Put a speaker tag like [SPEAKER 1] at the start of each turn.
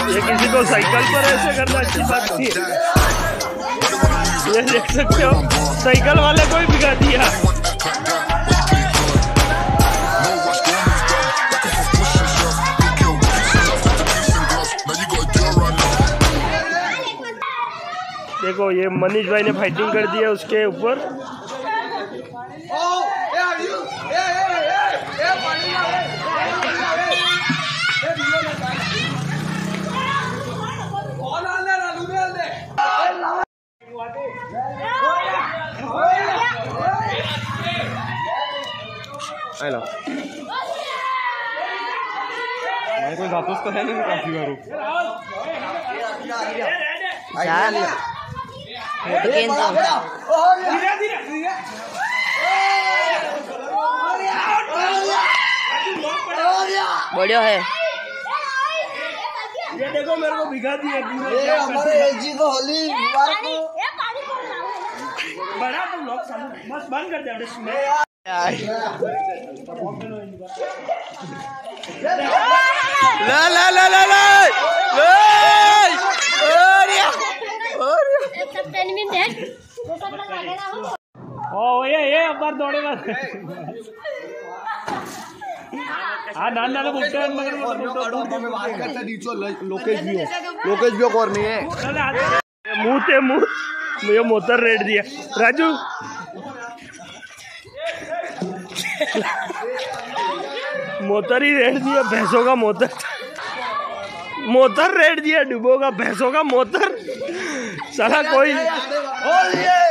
[SPEAKER 1] ये किसी को साइकिल पर ऐसे करना अच्छी बात नहीं है। ये देख सकते हो साइकिल वाले को ही भिगा दिया। देखो ये मनीष भाई ने फाइटिंग कर दी है उसके ऊपर। हेलो मैं कोई वापस तो है नहीं काफी बार
[SPEAKER 2] बढ़िया है।
[SPEAKER 1] ये देखो मेरे को भिगा दिया
[SPEAKER 3] हमारे एलजी को होली
[SPEAKER 1] बड़ा तुम लोग बस बंद कर दे।
[SPEAKER 2] ला ला ला ला ला
[SPEAKER 1] ये बार दौड़े
[SPEAKER 3] लोकेश भी और नहीं है।
[SPEAKER 1] मुंह मुझे मोतर रेट दिया राजू। मोतर ही रेट दिया भैंसों का मोतर। मोतर रेट दिया डुबो का भैंसों का मोतर। साला कोई